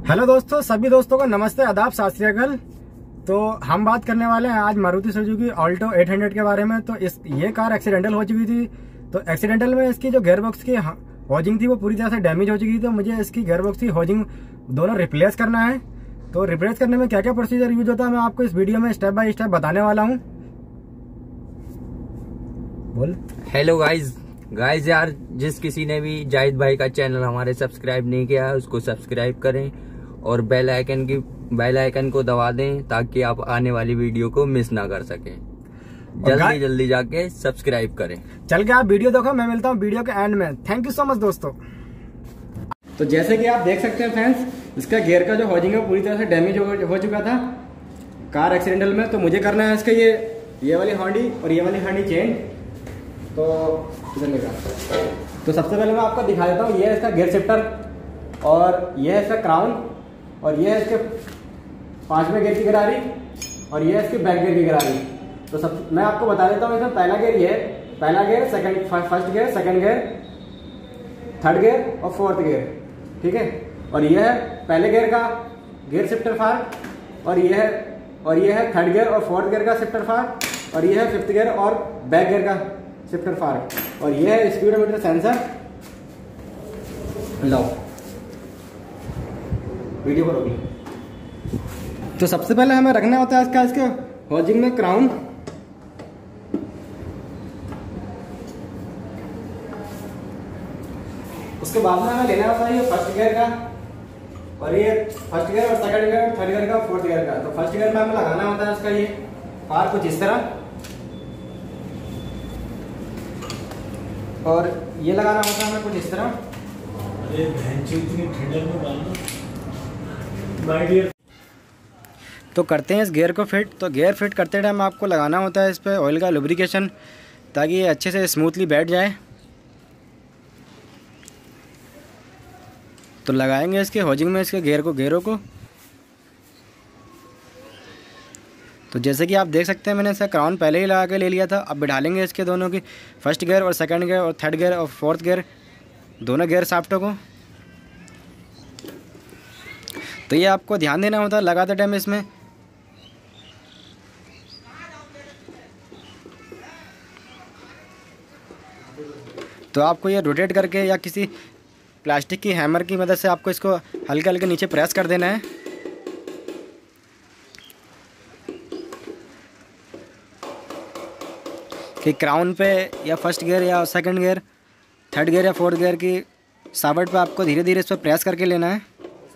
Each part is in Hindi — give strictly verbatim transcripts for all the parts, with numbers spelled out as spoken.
हेलो दोस्तों, सभी दोस्तों को नमस्ते, आदाब, सत श्री अकाल। तो हम बात करने वाले हैं आज मारुति सुजुकी ऑल्टो आठ सौ के बारे में। तो इस ये कार एक्सीडेंटल हो चुकी थी। तो एक्सीडेंटल में इसकी जो गेयरबॉक्स की होजिंग थी वो पूरी तरह से डैमेज हो चुकी थी। तो मुझे इसकी गेयरबॉक्स की होजिंग दोनों रिप्लेस करना है। तो रिप्लेस करने में क्या क्या प्रोसीजर यूज होता है मैं आपको इस वीडियो में स्टेप बाय स्टेप बताने वाला हूँ। बोल। हेलो गाइज गाइज यार, जिस किसी ने भी जाहिद भाई का चैनल हमारे सब्सक्राइब नहीं किया है उसको सब्सक्राइब करें और बेल आइकन की बेल आइकन को दबा दें ताकि आप आने वाली वीडियो को मिस ना कर सकें। जल्दी जल्दी जाके सब्सक्राइब करें। चल के आप वीडियो देखो, मैं मिलता हूँ वीडियो के एंड में। थैंक यू सो मच दोस्तों। तो जैसे कि आप देख सकते हैं फ्रेंड्स, इसका गियर का जो होजिंग है पूरी तरह से डैमेज हो, हो चुका था कार एक्सीडेंटल में। तो मुझे करना है इसका ये ये वाली हांडी और ये वाली हांडी चेंज। तो इधर लेगा। तो सबसे पहले मैं आपको दिखा देता हूँ, ये है इसका गियर शिफ्टर और ये है इसका क्राउन और ये है इसके पांचवें गियर की गरारी और ये है इसके बैक गियर की गरारी। तो सब मैं आपको बता देता हूँ, इसमें पहला गियर ये है, पहला gear, second first gear, second gear, third gear और फोर्थ गियर, ठीक है। और ये है पहले गियर का गियर शिफ्टर फार और ये है और ये है थर्ड गियर और फोर्थ गियर का शिफ्टर फार और ये है फिफ्थ गियर और बैक गियर का शिफ्टर फार और ये है स्पीडोमीटर सेंसर। लो वीडियो को रोक लो। तो सबसे पहले हमें रखना होता है इसका इसके होजिंग में क्राउन। उसके बाद में हमें लेना होता है ये फर्स्ट गियर का और ये फर्स्ट गियर और सेकंड गियर, थर्ड गियर का, फोर्थ गियर का। तो फर्स्ट गियर में हमें लगाना होता है इसका ये फार कुछ इस तरह और ये लगाना होता है हमें कुछ इस तरह। अरे इतनी ठंडक में डालना माय डियर। तो करते हैं इस गियर को फिट। तो गियर फिट करते टाइम आपको लगाना होता है इस पर ऑयल का लुब्रिकेशन ताकि ये अच्छे से स्मूथली बैठ जाए। तो लगाएंगे इसके होजिंग में इसके गियर को गियरों को। तो जैसे कि आप देख सकते हैं मैंने इसका क्राउन पहले ही लगा के ले लिया था। अब बिठा लेंगे इसके दोनों की फर्स्ट गियर और सेकंड गियर और थर्ड गियर और फोर्थ गियर, दोनों गियर शाफ्टों को। तो ये आपको ध्यान देना होता है लगाते टाइम इसमें। तो आपको ये रोटेट करके या किसी प्लास्टिक की हैमर की मदद से आपको इसको हल्के हल्के नीचे प्रेस कर देना है। कि क्राउन पे या फर्स्ट गियर या सेकंड गियर, थर्ड गियर या फोर्थ गियर की सावट पे आपको धीरे धीरे इस पर प्रेस करके लेना है।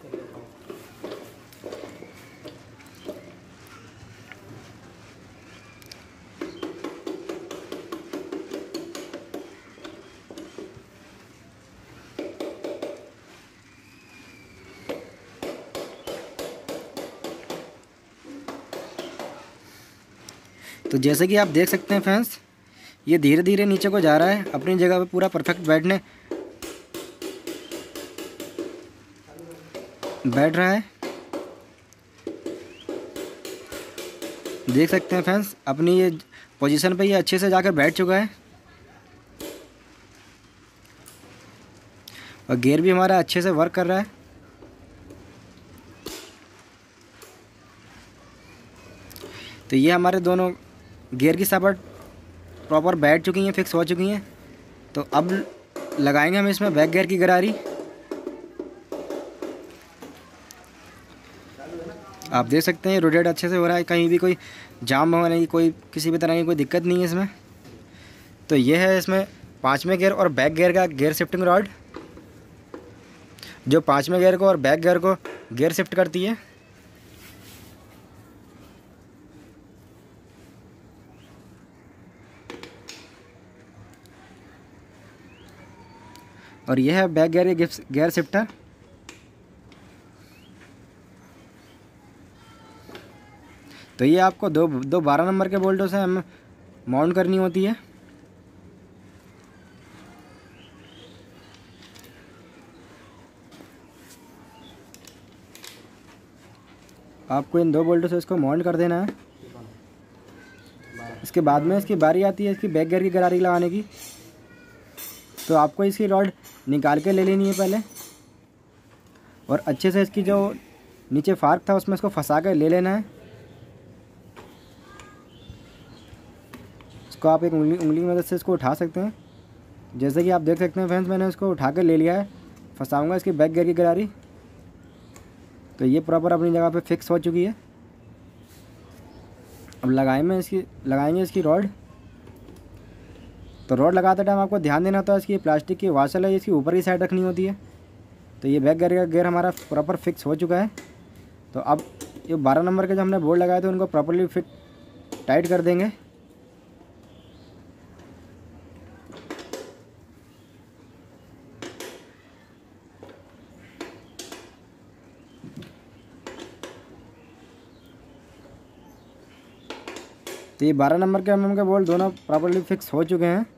तो जैसे कि आप देख सकते हैं फ्रेंड्स, ये धीरे धीरे नीचे को जा रहा है अपनी जगह पे पूरा परफेक्ट बैठने बैठ रहा है। देख सकते हैं फ्रेंड्स, अपनी ये पोजीशन पे ये अच्छे से जाकर बैठ चुका है और गियर भी हमारा अच्छे से वर्क कर रहा है। तो ये हमारे दोनों गियर की साबट प्रॉपर बैठ चुकी हैं, फिक्स हो चुकी हैं। तो अब लगाएंगे हम इसमें बैक गियर की गरारी। आप देख सकते हैं रोटेट अच्छे से हो रहा है, कहीं भी कोई जाम होने की कोई किसी भी तरह की कोई दिक्कत नहीं है इसमें। तो ये है इसमें पाँचवें गियर और बैक गियर का गियर शिफ्टिंग रॉड, जो पाँचवें गियर को और बैक गियर को गियर शिफ्ट करती है। और यह है बैक गियर गियर शिफ्टर। तो ये आपको दो दो बारह नंबर के बोल्टों से हम माउंट करनी होती है। आपको इन दो बोल्टों से इसको माउंट कर देना है। इसके बाद में इसकी बारी आती है इसकी बैक गियर की गरारी लगाने की। तो आपको इसकी रॉड निकाल के ले लेनी है पहले और अच्छे से इसकी जो नीचे फार्क था उसमें इसको फंसा कर ले लेना है। इसको आप एक उंगली उंगली की मदद से इसको उठा सकते हैं। जैसे कि आप देख सकते हैं फ्रेंड्स, मैंने इसको उठा कर ले लिया है। फंसाऊँगा इसकी बैक गियर की गरारी, तो ये प्रॉपर अपनी जगह पे फिक्स हो चुकी है। अब लगाए में इसकी लगाएंगे इसकी रॉड। तो रॉड लगाते टाइम आपको ध्यान देना होता है, इसकी प्लास्टिक की वाशल है, इसकी ऊपर की साइड रखनी होती है। तो ये बैक गियर का गियर हमारा प्रॉपर फिक्स हो चुका है। तो अब ये बारह नंबर के जो हमने बोल्ट लगाए थे उनको प्रॉपरली फिट टाइट कर देंगे। तो ये बारह नंबर के एम के बोल्ट दोनों प्रॉपरली फिक्स हो चुके हैं।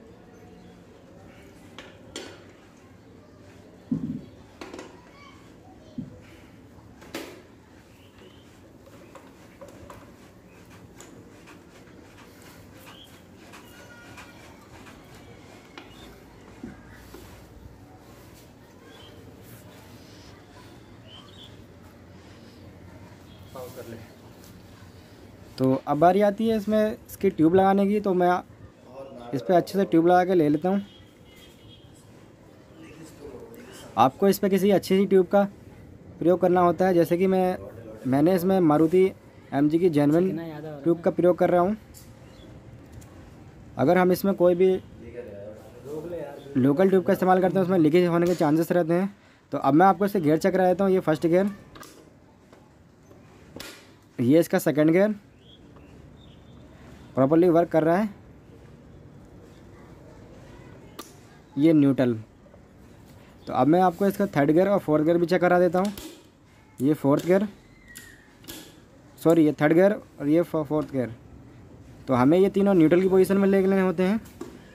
कर ले। तो अब बारी आती है इसमें इसकी ट्यूब लगाने की। तो मैं इस पर अच्छे से ट्यूब लगा के ले लेता हूँ। आपको इस पर किसी अच्छी सी ट्यूब का प्रयोग करना होता है। जैसे कि मैं मैंने इसमें मारुति एमजी की जेन्युइन ट्यूब का प्रयोग कर रहा हूँ। अगर हम इसमें कोई भी लोकल ट्यूब का इस्तेमाल करते हैं उसमें लीकेज होने के चांसेस रहते हैं। तो अब मैं आपको इससे गियर चेक करा देता हूँ। ये फर्स्ट गियर, ये इसका सेकंड गियर प्रॉपर्ली वर्क कर रहा है। ये न्यूट्रल। तो अब मैं आपको इसका थर्ड गियर और फोर्थ गियर भी चेक करा देता हूँ। ये फोर्थ गियर, सॉरी ये थर्ड गियर और ये फोर्थ गियर। तो हमें ये तीनों न्यूट्रल की पोजीशन में ले लेने होते हैं।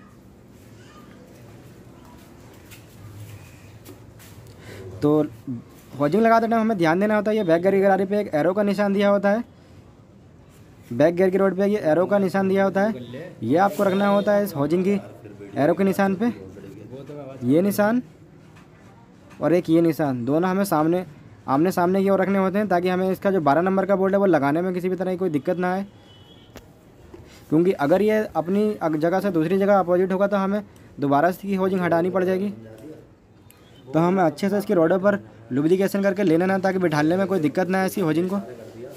तो होजिंग लगाते टाइम हमें ध्यान देना होता है, ये बैक गियर की गरारी पे एक एरो का निशान दिया होता है। बैक गियर की रोड पे ये एरो का निशान दिया होता है। ये आपको रखना होता है इस होजिंग की एरो के निशान पे। ये निशान और एक ये निशान, दोनों हमें सामने आमने सामने की ओर रखने होते हैं, ताकि हमें इसका जो बारह नंबर का बोल्ट है वो लगाने में किसी भी तरह की कोई दिक्कत ना आए। क्योंकि अगर ये अपनी जगह से दूसरी जगह अपोजिट होगा तो हमें दोबारा इसकी होजिंग हटानी पड़ जाएगी। तो हमें अच्छे से इसकी रोडों पर लुब्रिकेशन करके ले लेना, ताकि बिठाने में कोई दिक्कत ना आए इसकी होजिंग को।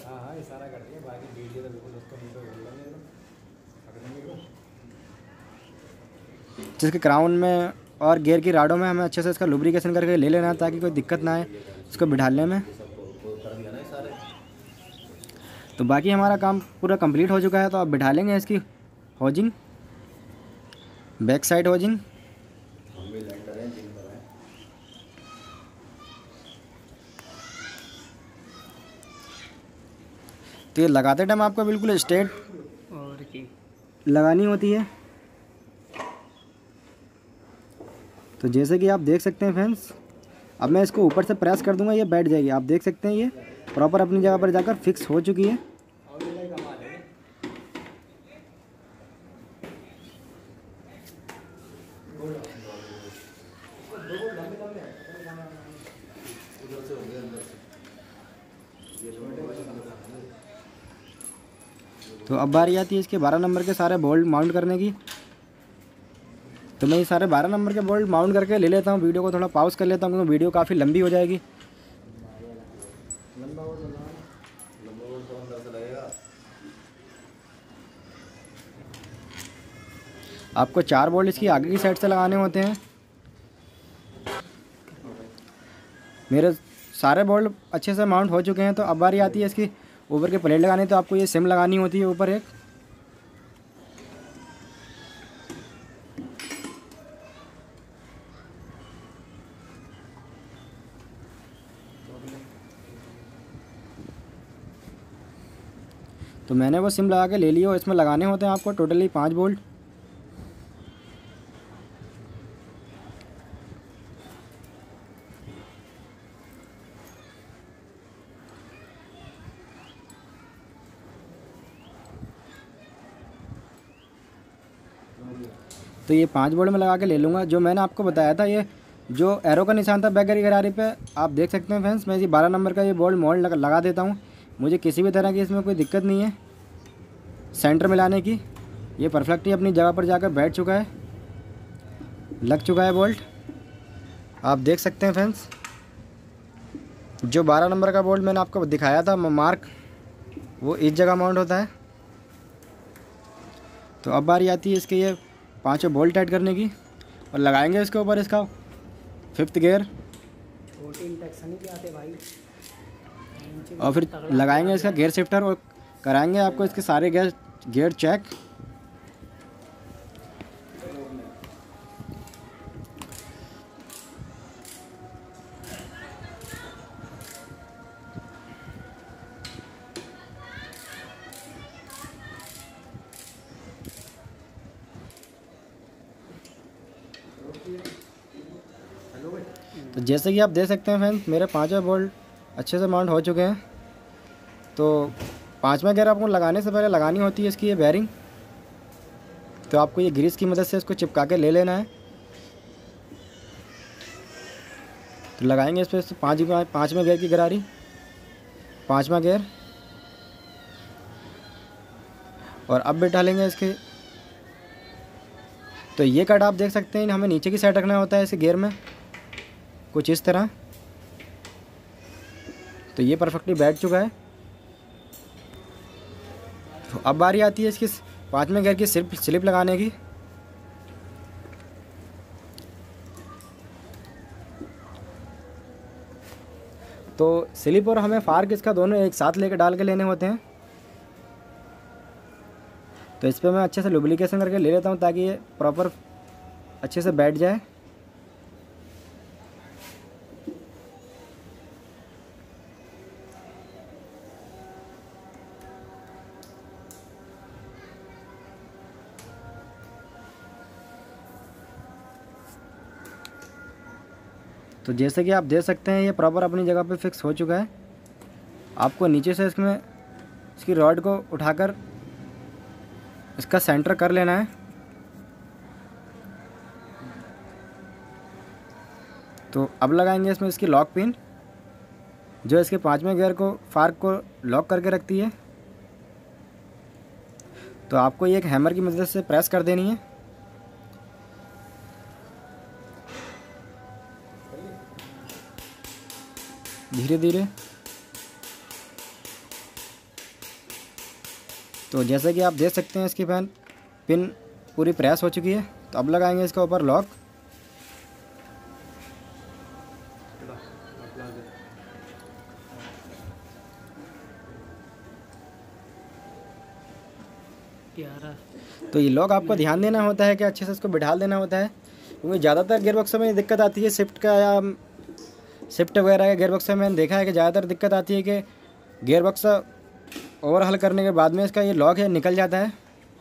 जिसके क्राउन में और गियर की राडों में हमें अच्छे से इसका लुब्रिकेशन करके ले लेना, ताकि कोई दिक्कत ना आए इसको बिठाने में। तो बाकी हमारा काम पूरा कंप्लीट हो चुका है। तो अब बिठा लेंगे इसकी होजिंग, बैक साइड होजिंग। तो ये लगाते टाइम आपको बिल्कुल स्ट्रेट और की लगानी होती है। तो जैसे कि आप देख सकते हैं फ्रेंड्स, अब मैं इसको ऊपर से प्रेस कर दूंगा, ये बैठ जाएगी। आप देख सकते हैं ये प्रॉपर अपनी जगह पर जाकर फिक्स हो चुकी है। तो अब बारी आती है इसके बारह नंबर के सारे बोल्ट माउंट करने की। तो मैं ये सारे बारह नंबर के बोल्ट माउंट करके ले लेता हूँ। वीडियो को थोड़ा पॉज कर लेता हूँ क्योंकि वीडियो काफ़ी लंबी हो जाएगी। आपको चार बोल्ट इसकी आगे की साइड से लगाने होते हैं। मेरे सारे बोल्ट अच्छे से माउंट हो चुके हैं। तो अब बारी आती है इसकी ऊपर की प्लेट लगानी। तो आपको ये सिम लगानी होती है ऊपर एक। तो मैंने वो सिम लगा के ले लिया और इसमें लगाने होते हैं आपको टोटली पाँच बोल्ट। तो ये पाँच बोल्ट में लगा के ले लूँगा। जो मैंने आपको बताया था ये जो एरो का निशान था बैक गियर की गरारी पे, आप देख सकते हैं फ्रेंड्स। मैं ये बारह नंबर का ये बोल्ट मोल्ड लगा, लगा देता हूँ। मुझे किसी भी तरह की इसमें कोई दिक्कत नहीं है सेंटर मिलाने की। ये परफेक्टली अपनी जगह पर जाकर बैठ चुका है, लग चुका है बोल्ट। आप देख सकते हैं फ्रेंड्स, जो बारह नंबर का बोल्ट मैंने आपको दिखाया था मार्क, वो इस जगह माउंट होता है। तो अब बारी आती है इसके ये पांचों बोल्ट टाइट करने की, और लगाएंगे इसके ऊपर इसका फिफ्थ गियर, और फिर लगाएंगे इसका गियर शिफ्टर, और कराएंगे आपको इसके सारे गियर गियर चेक। तो जैसे कि आप देख सकते हैं फ्रेंड्स, मेरे पांचों बोल्ट अच्छे से माउंट हो चुके हैं। तो पांचवा गियर आपको लगाने से पहले लगानी होती है इसकी ये बेयरिंग। तो आपको ये ग्रीस की मदद से इसको चिपका के ले लेना है। तो लगाएंगे इस पर पाँच पाँचवें गियर की गरारी, पाँचवा गियर, और अब बैठा लेंगे इसके। तो ये कट आप देख सकते हैं, हमें नीचे की साइड रखना होता है इस गियर में, कुछ इस तरह। तो ये परफेक्टली बैठ चुका है। तो अब बारी आती है इसकी पाँचवें गियर की स्लिप स्लिप लगाने की। तो स्लिप और हमें फार्क इसका दोनों एक साथ लेकर डाल के लेने होते हैं। तो इस पर मैं अच्छे से लुब्रिकेशन करके ले लेता हूँ ताकि ये प्रॉपर अच्छे से बैठ जाए। तो जैसे कि आप देख सकते हैं, ये प्रॉपर अपनी जगह पे फिक्स हो चुका है। आपको नीचे से इसमें इसकी रॉड को उठाकर इसका सेंटर कर लेना है। तो अब लगाएंगे इसमें इसकी लॉक पिन, जो इसके पांचवें गियर को फार्क को लॉक करके रखती है। तो आपको ये एक हैमर की मदद से प्रेस कर देनी है। धीरे धीरे। तो जैसे कि आप देख सकते हैं, इसकी पैन पिन पूरी प्रेस हो चुकी है। तो अब लगाएंगे इसके ऊपर लॉक। तो ये लॉक आपको ध्यान देना होता है कि अच्छे से इसको बिठा देना होता है, क्योंकि ज़्यादातर गियरबॉक्स में दिक्कत आती है शिफ्ट का या शिफ्ट वगैरह के गियरबॉक्स में मैंने देखा है कि ज़्यादातर दिक्कत आती है कि गियरबॉक्स ओवरहाल करने के बाद में इसका ये लॉक है निकल जाता है।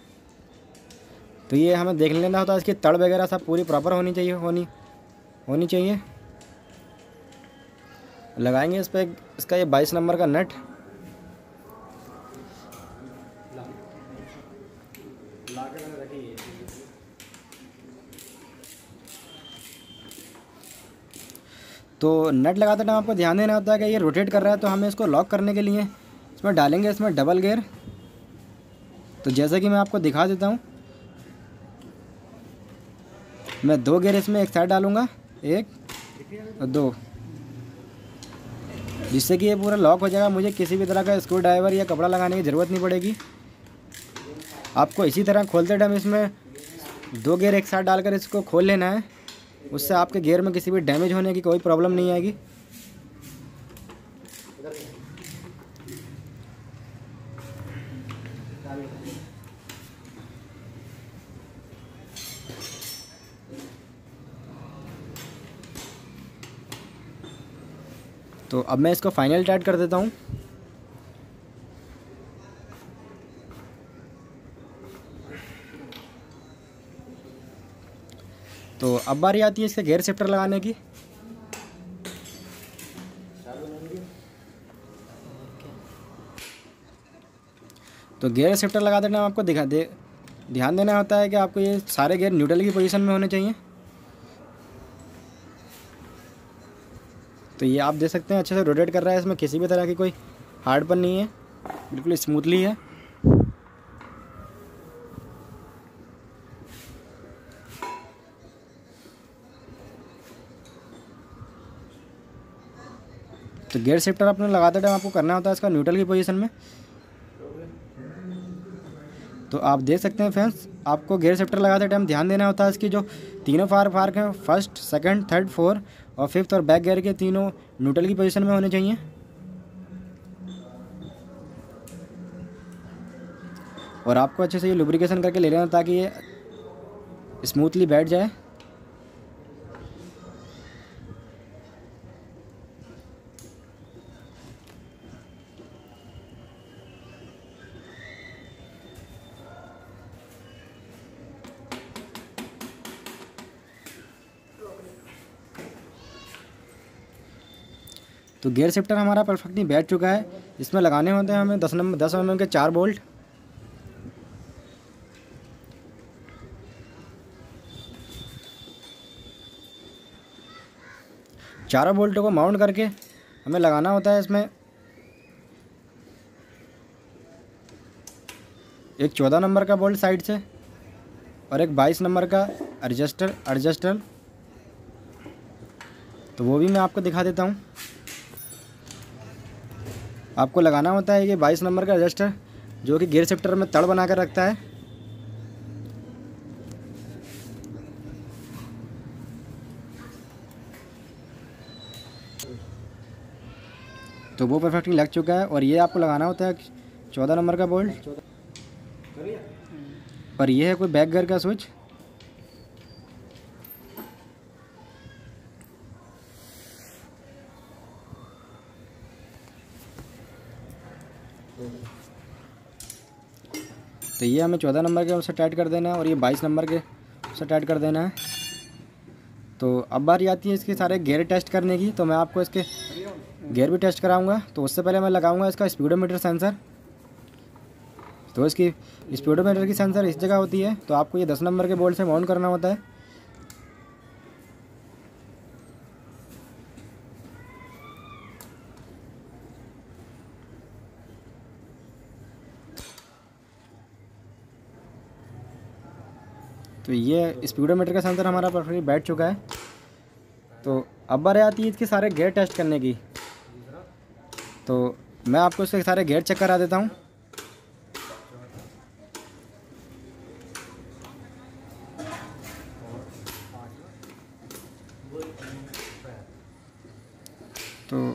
तो ये हमें देख लेना होता है, इसकी तड़ वगैरह सब पूरी प्रॉपर होनी चाहिए होनी होनी चाहिए। लगाएंगे इस पर इसका ये बाईस नंबर का नट। तो नट लगाते टाइम आपको ध्यान देना होता है कि ये रोटेट कर रहा है, तो हमें इसको लॉक करने के लिए इसमें डालेंगे इसमें डबल गियर। तो जैसे कि मैं आपको दिखा देता हूँ, मैं दो गियर इसमें एक साइड डालूँगा, एक और दो, जिससे कि ये पूरा लॉक हो जाएगा। मुझे किसी भी तरह का स्क्रू ड्राइवर या कपड़ा लगाने की ज़रूरत नहीं पड़ेगी। आपको इसी तरह खोलते टाइम इसमें दो गियर एक साथ डालकर इसको खोल लेना है। उससे आपके गियर में किसी भी डैमेज होने की कोई प्रॉब्लम नहीं आएगी। तो अब मैं इसको फाइनल टाइट कर देता हूँ। तो अब बारी आती है इसके गियर शिफ्टर लगाने की। तो गियर शिफ्टर लगाते टाइम आपको दिखा दे ध्यान देना होता है कि आपको ये सारे गियर न्यूट्रल की पोजीशन में होने चाहिए। तो ये आप देख सकते हैं अच्छे से रोटेट कर रहा है, इसमें किसी भी तरह की कोई हार्डपन नहीं है, बिल्कुल स्मूथली है। तो गियर शिफ्टर अपने लगाते टाइम आपको करना होता है इसका न्यूट्रल की पोजीशन में। तो आप देख सकते हैं फ्रेंड्स, आपको गियर शिफ्टर लगाते टाइम ध्यान देना होता है इसकी जो तीनों फार फार्क हैं, फर्स्ट, सेकंड, थर्ड, फोर और फिफ्थ और बैक गियर के तीनों न्यूट्रल की पोजीशन में होने चाहिए। और आपको अच्छे से ये लुब्रिकेशन करके ले लेना ताकि ये स्मूथली बैठ जाए। तो गियर शिफ्टर हमारा परफेक्टली बैठ चुका है। इसमें लगाने होते हैं हमें दस नंबर दस एम एम के चार बोल्ट। चारों बोल्टों को माउंट करके हमें लगाना होता है इसमें एक चौदह नंबर का बोल्ट साइड से और एक बाईस नंबर का एडजस्टर एडजस्टर तो वो भी मैं आपको दिखा देता हूँ। आपको लगाना होता है ये बाईस नंबर का एडजस्टर जो कि गियर शिफ्टर में तड़ बना कर रखता है। तो वो परफेक्टली लग चुका है। और ये आपको लगाना होता है चौदह नंबर का बोल्ट और ये है कोई बैक गियर का स्विच। तो ये हमें चौदह नंबर के उसे टाइट कर देना है और ये बाईस नंबर के उसे टाइट कर देना है। तो अब बारी आती है इसके सारे गियर टेस्ट करने की। तो मैं आपको इसके गियर भी टेस्ट कराऊंगा। तो उससे पहले मैं लगाऊंगा इसका स्पीडोमीटर सेंसर। तो इसकी स्पीडोमीटर की सेंसर इस जगह होती है, तो आपको ये दस नंबर के बोल्ट से माउंट करना होता है। तो ये स्पीडोमीटर का सेंसर हमारा परफेक्टली बैठ चुका है। तो अब बारी आती है इसके सारे गियर टेस्ट करने की। तो मैं आपको इसके सारे गियर चेक करा देता हूँ। तो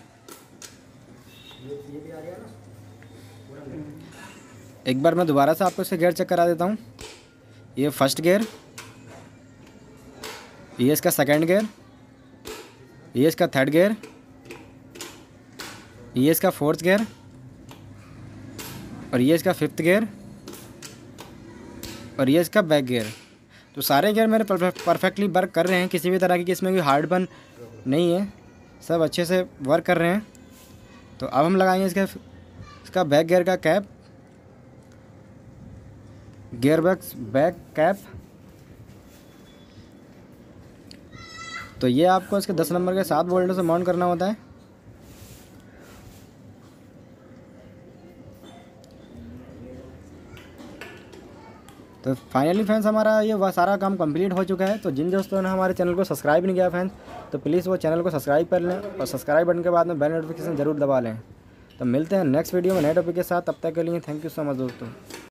एक बार मैं दोबारा से आपको इसके गियर चेक करा देता हूँ। ये फर्स्ट गियर, ये इसका सेकंड गियर, ये इसका थर्ड गियर, ये इसका फोर्थ गियर और ये इसका फिफ्थ गियर और ये इसका बैक गियर। तो सारे गियर मेरे परफेक्टली वर्क कर रहे हैं, किसी भी तरह की इसमें कोई हार्डपन नहीं है, सब अच्छे से वर्क कर रहे हैं। तो अब हम लगाएंगे इसका इसका बैक गियर का cap, gear box back cap. तो ये आपको इसके दस नंबर के सात बोल्टों से माउंट करना होता है। तो फाइनली फ्रेंड्स हमारा ये वह सारा काम कंप्लीट हो चुका है। तो जिन दोस्तों ने हमारे चैनल को सब्सक्राइब नहीं किया फ्रेंड्स, तो प्लीज़ वो चैनल को सब्सक्राइब कर लें और सब्सक्राइब बटन के बाद में बेल नोटिफिकेशन जरूर दबा लें। तो मिलते हैं नेक्स्ट वीडियो में नए टॉपिक के साथ। तब तक के लिए थैंक यू सो मच दोस्तों।